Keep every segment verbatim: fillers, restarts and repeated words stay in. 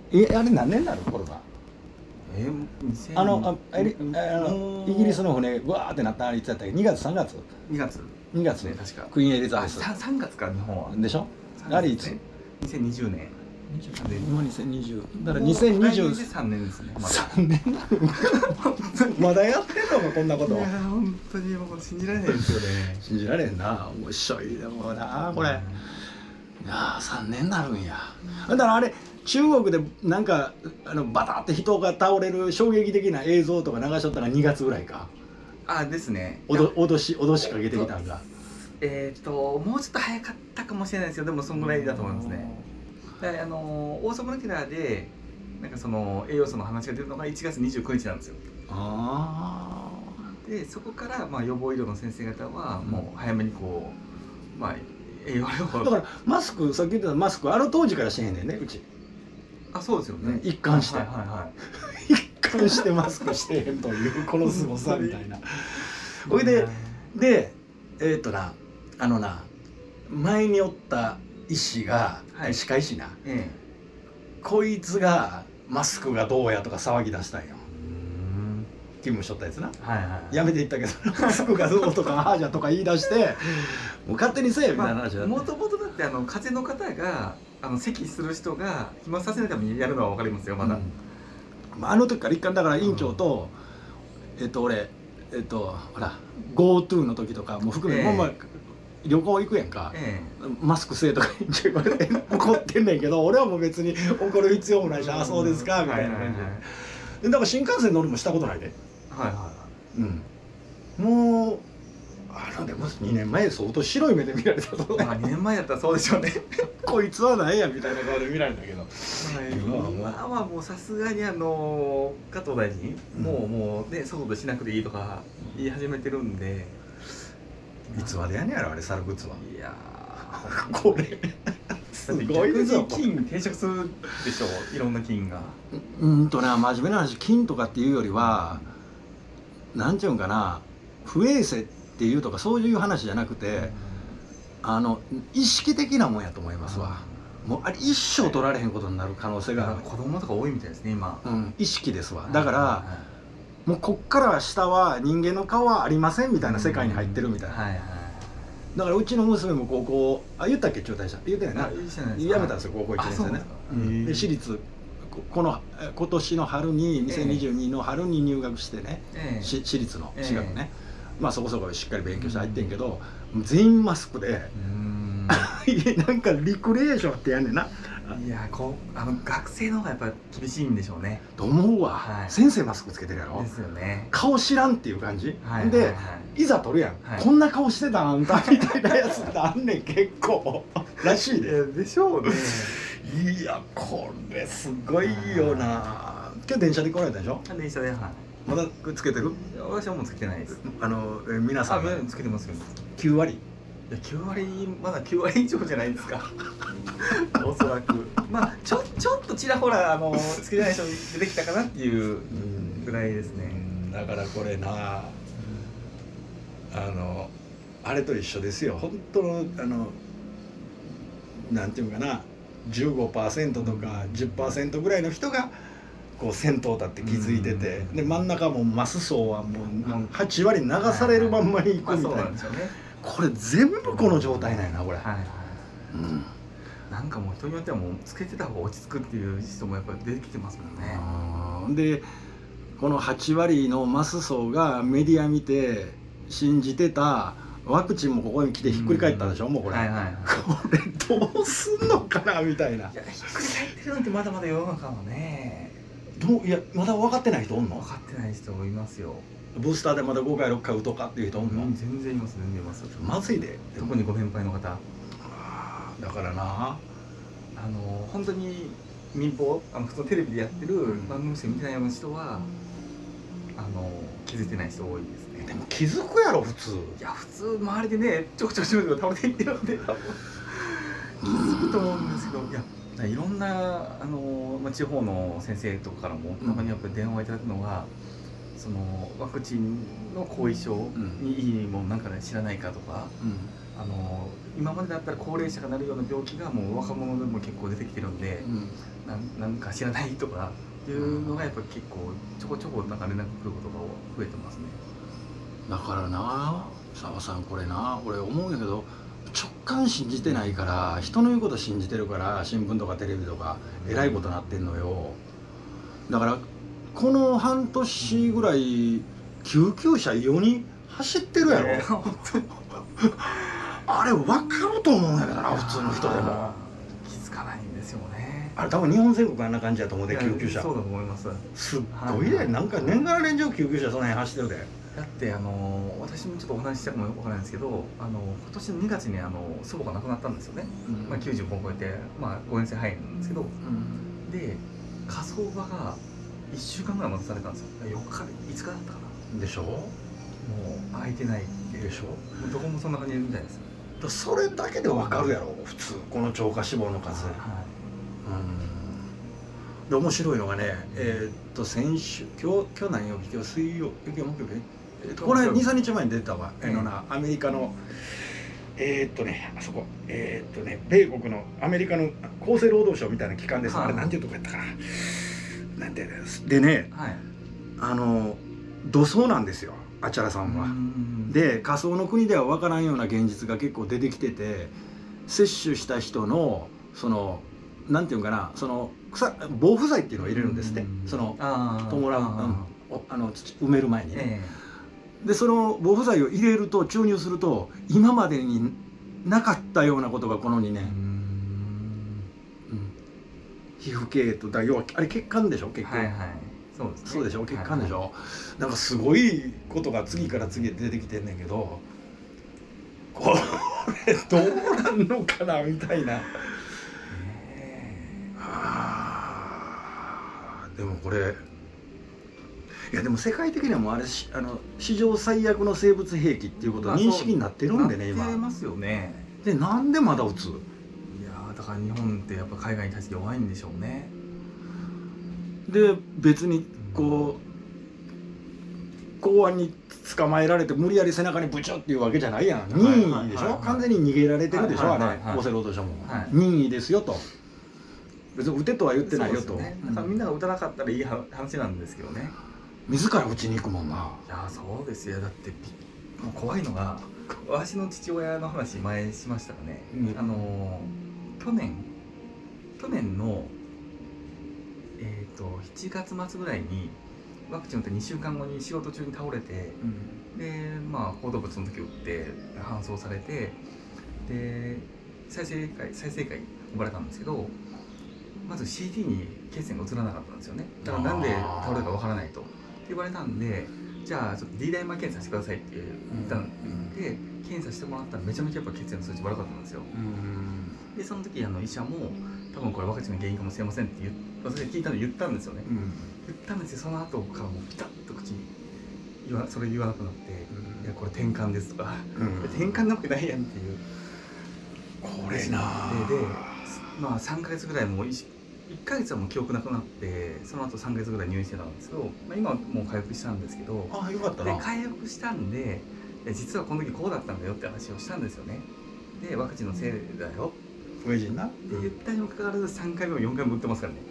えあれ何年になるコロナ？ えー、にせんあのああれあのイギリスの船わーってなったあれいつやったっけ？にがつさんがつにがつにがつね、確かクイーンエリザベスさんがつか日本はでしょ。あれいつ？ にせんにじゅうねん今にせんにじゅうだからにせんにじゅうさんねんですね。まださんねんまだやってんのかこんなこと。 いや本当にもう信じられないですよね。 信じられんな。面白いでもなこれ。いやさんねんになるんや。だからあれ中国でなんかあのバタって人が倒れる衝撃的な映像とか流しとったのがにがつぐらいか。 あですね。 おど脅し脅しかけてきたんが。 えっ、ー、ともうちょっと早かったかもしれないですよ。でもそのぐらいだと思いますね。であの王様のキラーでなんかその栄養素の話が出るのがいちがつにじゅうくにちなんですよ。 あでそこからまあ予防医療の先生方はもう早めにこうまあ栄養療法だからマスクさっき言ってたマスクあの当時からしてへんねんねうち。 あそうですよね。 一貫して、 はいはいはい、 一貫してマスクしてへんというこのすごさみたいな。ほいででえー、っとなあのな前におった医師が、はい、歯科医師な、ええ、こいつがマスクがどうやとか騒ぎ出したんよ。勤務しとったやつな、はいはい、やめていったけどマスクがどうとかああじゃとか言い出してもう勝手にせえみたいな話だって。 もともとだってあの風邪の方があの咳する人が飛沫させないためにやるのは分かりますよまだ、 うん、あの時から一貫だから院長と、うん、えっと俺えっとほら GoTo の時とかも含め、えー、もうまあ旅行行くやんか、ええ、マスクせえとか言われて怒ってんねんけど俺はもう別に怒る必要もないし、うん、ああそうですかみたいな感じで、だから新幹線乗るもしたことないで、はいはい、うん、もうあのでもにねんまえ相当白い目で見られたと。 まあにねんまえだったらそうでしょうねこいつは何やみたいな顔で見られたけど、はい、 今はもうさすがにあの加藤大臣、うん、もうもうね外でしなくていいとか言い始めてるんで、 いつまでやねんやろあれ猿グッズは。 いやこれすごいぞ。 菌定着するでしょういろんな菌が。 うんとな真面目な話菌とかっていうよりはなんていうんかな不衛生っていうとかそういう話じゃなくて、うん、あの意識的なもんやと思いますわ。もうあれ一生取られへんことになる可能性がある。 子供とか多いみたいですね今、 うん、意識ですわ。だから、はい、もうこっから下は人間の顔はありませんみたいな世界に入ってるみたいな、はいはい、だからうちの娘も高校あ言ったっけ中退した言ってないな、やめたんですよ高校いちねん生ね、うん、で私立この今年の春ににせんにじゅうにの春に入学してね、えー、私立の私学ね、えー、まあそこそこしっかり勉強して入ってんけど、うん、全員マスクでうんなんかリクレーションってやんねんな。 いやこうあの学生の方がやっぱ厳しいんでしょうねと思うわ、はい、先生マスクつけてるやろですよね。 顔知らんっていう感じ、はい、で、はいはい、いざ撮るやん、はい、こんな顔してたあんたみたいなやつってあんねん結構らしいででしょうねいやこれすごいよな。今日電車で来られたでしょ。 電車で、はい、 まだつけてる？ 私はもうつけてないです。 あのえ皆さんあつけてますよきゅうわり。 いやきゅうわりまだきゅうわり以上じゃないですかおそらくまあちょちょっとちらほらあのつけてない人出てきたかなっていうぐらいですね。 だからこれなあのあれと一緒ですよ本当のあのなんていうかな じゅうごパーセント とか じゅっパーセント ぐらいの人がこう先頭立って気づいてて、で真ん中もマス層はもうはちわり流されるまんまにいくみたいな、これ全部この状態なんやなこれ、はいはい、 うん、なんかもう人によってはもうつけてた方が落ち着くっていう人もやっぱり出てきてますもんね。 でこのはちわりのマス層がメディア見て信じてたワクチンもここに来てひっくり返ったでしょ、うん、もうこれ、はいはいはい、これどうすんのかなみたいな。いやひっくり返ってるなんてまだまだ世の中はねどういやまだ分かってない人おんの？ 分かってない人いますよ。 ブースターでまだごかいろっかい打とうかっていう人おんの？ うん、全然います全然います。 まずいで特にご年配の方。 あだからなあの本当に民放あの普通のテレビでやってる番組しか見てないような人はあの気づいてない人多いですね。 でも気づくやろ普通。 いや普通周りでねちょくちょくちょく倒れていってるんで多分気づくと思うんですけど、いやいろんなあの、まあ、地方の先生とかからもたまにやっぱり電話いただくのが、うん、そのワクチンの後遺症にいいものなんか、ね、知らないかとか、うん、あの今までだったら高齢者がなるような病気がもう若者でも結構出てきてるんで、うん、 なんなんか知らないとかいうのがやっぱ結構ちょこちょこなんか連絡来ることが増えてますね。 だからな澤さんこれな俺思うんやけど直感信じてないから人の言うこと信じてるから新聞とかテレビとかえらいことなってんのよ。だからこの半年ぐらい救急車世に走ってるやろ、えー、あれ分かると思うんやけどな普通の人でも気づかないんですよね。 あれ多分日本全国あんな感じやと思うで救急車。 そうだと思います。 すっごいね、はい、なんか年がら年中救急車その辺走ってるで。 だってあの私もちょっとお話ししたかもわからないんですけど、あの今年のにがつにあの祖母が亡くなったんですよね、うんまあ、きゅうじゅうごを超えて、まあ、ごねん生入るんですけど、うん、で火葬場がいっしゅうかんぐらい待たされたんですよ。よっかいつかだったかなでしょ。もう空いてないでしょ。もうどこもそんな感じでいるみたいですよ。 それだけで分かるやろ普通この超過死亡の数、はい、うんで面白いのがねえー、っと先週今日今日何曜日今日水曜今日木曜日これにさんにちまえに出たわ、えー、のなアメリカのえー、っとねあそこえー、っとね米国のアメリカの厚生労働省みたいな機関です、はい、あれなんていうとこやったかななんてでね、はい、あの土葬なんですよあちゃらさんは。で仮想の国では分からんような現実が結構出てきてて接種した人のそのなんていうかなその防腐剤っていうのを入れるんですってその弔うあの埋める前にね、えー、でその防腐剤を入れると注入すると今までになかったようなことがこのにねん、うん、皮膚系とだ要はあれ血管でしょ結局、はいはいそうですね、そうでしょ血管でしょ、はいはい、なんかすごいことが次から次へ出てきてんねんけどこれどうなんのかなみたいな、えー、あでもこれいやでも世界的にはもうあれあの史上最悪の生物兵器っていうこと認識になってるんでね、 今なってますよね。 でなんでまだ撃つ。いやだから日本ってやっぱ海外に対して弱いんでしょうね。 で別にこう公安に捕まえられて無理やり背中にブチュっていうわけじゃないやん。任意でしょ。完全に逃げられてるでしょあれ厚生労働省も、はい、任意ですよと別に撃てとは言ってないよと、ね、 だからみんなが撃たなかったらいい話なんですけどね。 自ら撃ちに行くもんな。 いやそうですよ。だってもう怖いのが私の父親の話前しましたかね、うん、あの去年去年のえー、としちがつ末ぐらいにワクチン打ってにしゅうかんごに仕事中に倒れて、うん、でまあ行動物の時打って搬送されてで再生会再生会呼ばれたんですけどまず シーティー に血栓が移らなかったんですよね。だからなんで倒れるかわからないとって言われたんでじゃあちょっと D ダイマー検査してくださいって言ったんで、うん、検査してもらったらめちゃめちゃやっぱ血栓の数値悪かったんですよ、うん、でその時あの医者も多分これワクチンの原因かもしれませんって言私聞いたの言ったんですよね、うん、言ったんですよ。その後からもうピタッと口に言わそれ言わなくなって、うん、いやこれ転換ですとか、うん、転換なわけないやんっていうこれなででまあさんかげつぐらいもういっかげつはもう記憶なくなってその後さんかげつぐらい入院してたんですけど、まあ、今はもう回復したんですけどあよかったなで回復したんで実はこの時こうだったんだよって話をしたんですよね。でワクチンのせいだよウェジンなって言ったにもかかわらずさんかいめもよんかいも打ってますからね。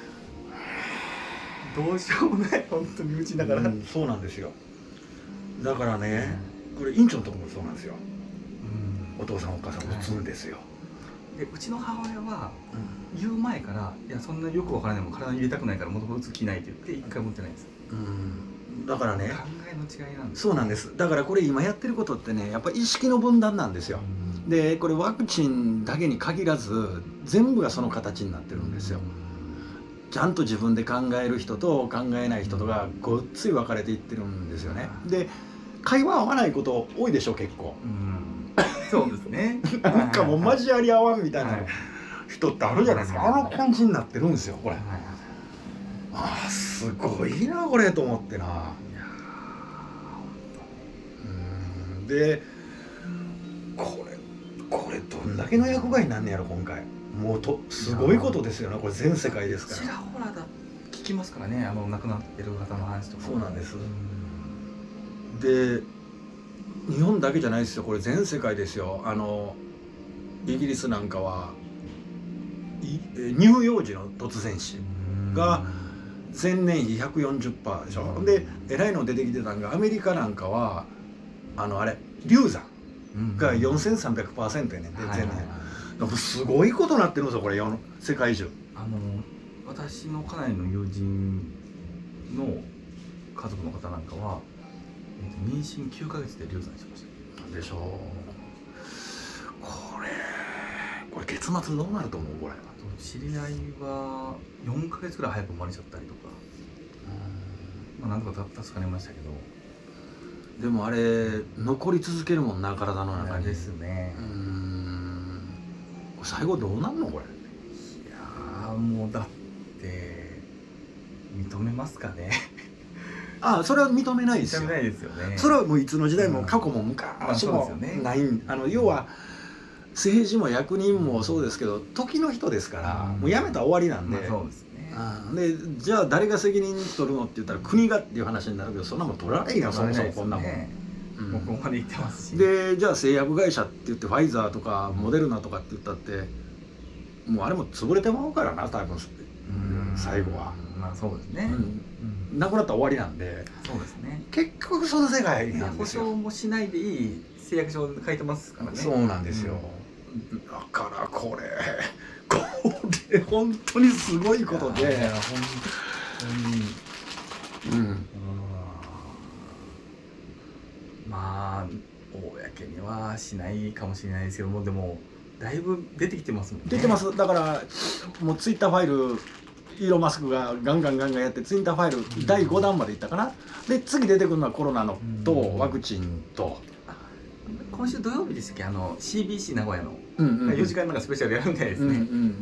どうしようもない本当にうちだから、うん、 そうなんですよ。だからね、うん、これ院長のところもそうなんですよ、うん、お父さんお母さん打つんですよ、はい、 でうちの母親は言う前からいやそんなよくわからないもん体に入れたくないからもともと打つ気ないって言って一回も打ってないんです、うん、だからね考えの違いなんです、ね、そうなんです。だからこれ今やってることってねやっぱ意識の分断なんですよ、うん、でこれワクチンだけに限らず全部がその形になってるんですよ、うん、ちゃんと自分で考える人と考えない人とがごっつい分かれていってるんですよね。で会話合わないこと多いでしょ結構、うん、 そうですねなんかもう交わり合わんみたいな人ってあるじゃないですか。あの感じになってるんですよこれ。ああすごいなこれと思ってな。うんでこれこれどんだけの役割になんねやろ今回。もうとすごいことですよねこれ全世界ですから。 ちらほらだ聞きますからねあの亡くなってる方の話とか。 そうなんです。で日本だけじゃないですよこれ全世界ですよ。あのイギリスなんかは乳幼児の突然死が前年比 ひゃくよんじゅっパーセント でしょ、うん、でえらいの出てきてたんがアメリカなんかはあのあれ流産が よんせんさんびゃくパーセント やねんで、うん、前年、はい、すごいことになってるんですよこれ世界中。 あの私の家内の友人の家族の方なんかは、えー、妊娠きゅうかげつで流産しました。 でしょう。これこれ結末どうなると思うこれ。 知り合いはよんかげつぐらい早く生まれちゃったりとか、うん、まあなんとか助かりましたけど。 でもあれ残り続けるもんな体の中に。 ですね。 うーん最後どうなんのこれ。 いやもうだって認めますかね。 ああそれは認めないですよ。 認めないですよね。 それはもういつの時代も過去も昔もない、うんまあね、あの要は政治も役人もそうですけど時の人ですから、うん、もうやめたら終わりなんで、 まあ、そうですね。 でじゃあ誰が責任取るのって言ったら国がっていう話になるけどそんなもん取らないよそもそもこんなもん。 もうここまで言ってますし。 でじゃあ製薬会社って言ってファイザーとかモデルナとかって言ったってもうあれも潰れてまうからな多分最後は。 まあそうですね。 うん、なくなったら終わりなんで。 そうですね。 結局その世界なんですよ。 保証もしないでいい誓約書書いてますからね。 そうなんですよ。うん、だからこれこれ本当にすごいことで。いや本当に。うん。 まあ公にはしないかもしれないですけどもでもだいぶ出てきてますもんね。 出てます。だからもうツイッターファイルイーロン・マスクがガンガンガンガンやってツイッターファイルだいごだんまでいったかな。で次出てくるのはコロナのとワクチンと。 今週土曜日でしたっけあの シービーシー 名古屋のよじかんなんかスペシャルやるみたいですね。うんうん、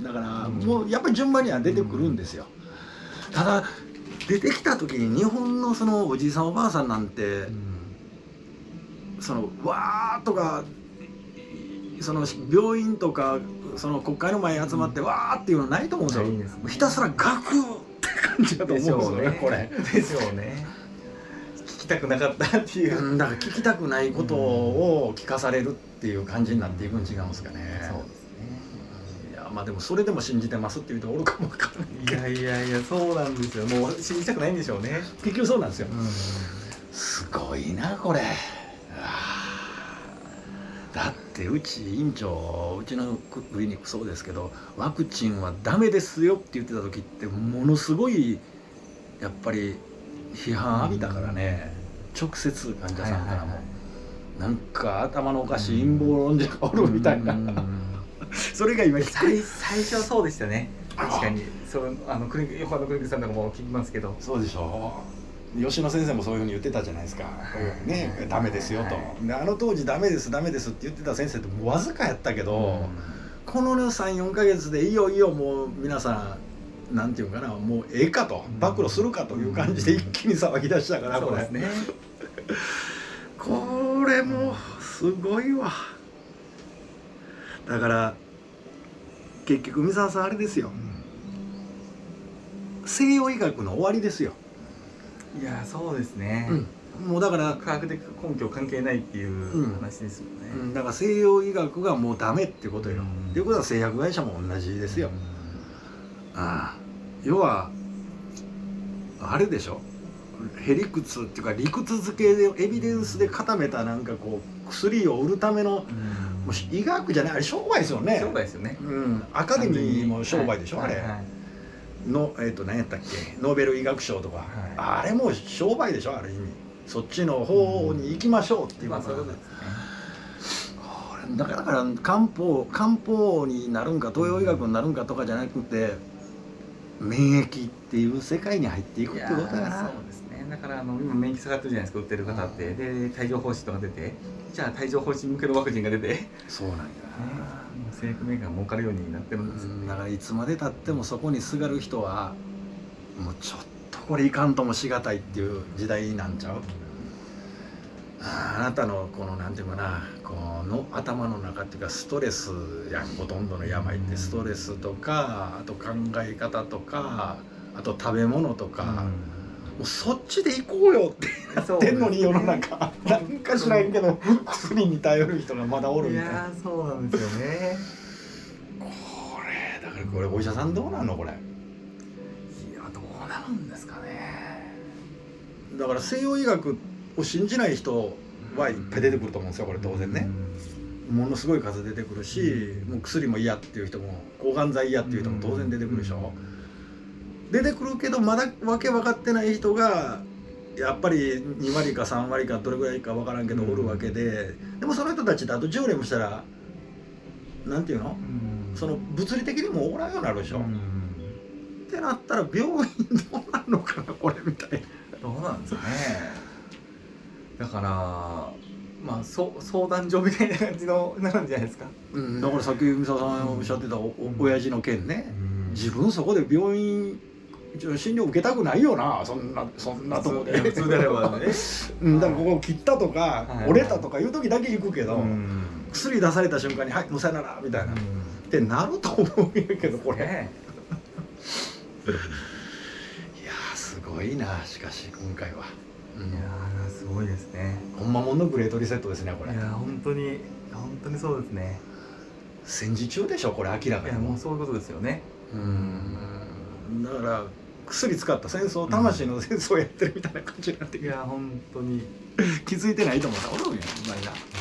だからもうやっぱり順番には出てくるんですよ。ただ出てきた時に日本のそのおじいさんおばあさんなんてそのわーとかその病院とかその国会の前に集まってわーっていうのないと思うんですよ。いいですね、ひたすらガクーって感じだと思うんですよねこれ。 ですよね。聞きたくなかったっていう、 うん、だから聞きたくないことを聞かされるっていう感じになっていくん違うんですかね。 そうですね。 いやまあでもそれでも信じてますっていう人おるかもわかんない。いやいやいやそうなんですよ。もう信じたくないんでしょうね。 結局そうなんですよ。うん、すごいなこれ。だってうち院長うちのクリニックそうですけどワクチンはダメですよって言ってた時ってものすごいやっぱり批判浴びたからね、うん、直接患者さんからも、はいはいはい、なんか頭のおかしい陰謀論者がおるみたいな、うん、それが今最最初はそうでしたね。確かにそうあのクリニック横浜のクリニックさんとかも聞きますけど。 そうでしょう。吉野先生もそういうふうに言ってたじゃないですか、ね、ダメですよと、はい、であの当時ダメですダメですって言ってた先生ってもうわずかやったけど、うん、このさんよんかげつでいよいよもう皆さんなんていうかなもうええかと暴露するかという感じで一気に騒ぎ出したから、うん、これそうですねこれもすごいわ。だから結局三沢さんあれですよ、うん、西洋医学の終わりですよ。 いやそうですね、 うん、もうだから科学的根拠関係ないっていう話ですよね、 うんうん、だから西洋医学がもうダメっていうことよ、うん、っていうことは製薬会社も同じですよ、うん、ああ要はあれでしょへりくつっていうか理屈付けでエビデンスで固めたなんかこう薬を売るための、うん、もう医学じゃないあれ商売ですよね。 商売ですよね、 うん、アカデミーも商売でしょ、はい、あれ、はいはいのえー、と何やったっけノーベル医学賞とか、はい、あれも商売でしょある意味。そっちの方に行きましょうっていうことなんですね。だからだから漢方漢方になるんか東洋医学になるんかとかじゃなくて免疫っていう世界に入っていくってことだな。 そうですね。だからあの今免疫下がってるじゃないですか売ってる方って、うん、で帯状疱疹とか出てじゃあ帯状疱疹向けのワクチンが出てそうなんだな、 製薬メーカーが儲かるようになってるんですよ、ね、 だからいつまでたってもそこにすがる人はもうちょっとこれいかんともしがたいっていう時代なんちゃう。あなたのこのなんていうかなこの頭の中っていうかストレスやほとんどの病ってストレスとかあと考え方とかあと食べ物とか、うん、もうそっちで行こうよってなってんのに世の中なんか知らんけど薬に頼る人がまだおるみたいな。 いやそうなんですよね。 これだからこれお医者さんどうなんのこれ。いやどうなるんですかね。 だから西洋医学を信じない人はいっぱい出てくると思うんですよこれ当然ね。ものすごい数出てくるし、もう薬も嫌っていう人も抗がん剤嫌っていう人も当然出てくるでしょ。出てくるけどまだわけ分かってない人がやっぱりにわりかさんわりかどれぐらいか分からんけどおるわけで、でもその人たちってあとじゅうねんもしたらなんていうの、その物理的にもおらんようになるでしょ。ってなったら病院どうなるのかなこれみたいな。 どうなんですかね。だからまあそ相談所みたいな感じのなるんじゃないですか。 うん、だからさっき三沢さんおっしゃってたお、お親父の件ね、自分そこで病院診療受けたくないよな、そんなそんなとこで。 普通であればね。 うん、だからここ切ったとか、はい、折れたとかいう時だけ行くけど、うん、薬出された瞬間に「はいもうさよなら」みたいな、うん、ってなると思うんやけどこれ。ね、いやーすごいなしかし今回は。 うん、いやーすごいですね。 ほんまもんのグレートリセットですねこれ。 いやー本当に本当にそうですね。 戦時中でしょこれ明らかに。 いやもうそういうことですよね。 うん、だから薬使った戦争、魂の戦争をやってるみたいな感じになって、うん、 いや本当に気づいてないと思ったらおるんやうまいな。